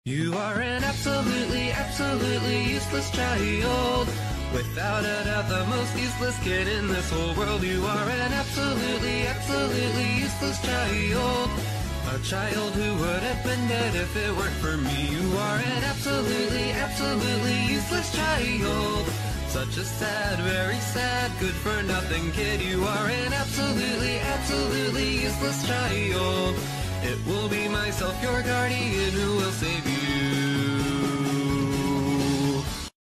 You are an absolutely, absolutely useless child. Without a doubt, the most useless kid in this whole world. You are an absolutely, absolutely useless child. A child who would have been dead if it weren't for me. You are an absolutely, absolutely useless child. Such a sad, very sad, good for nothing kid. You are an absolutely, absolutely useless child. It will be myself, your guardian, who will save you.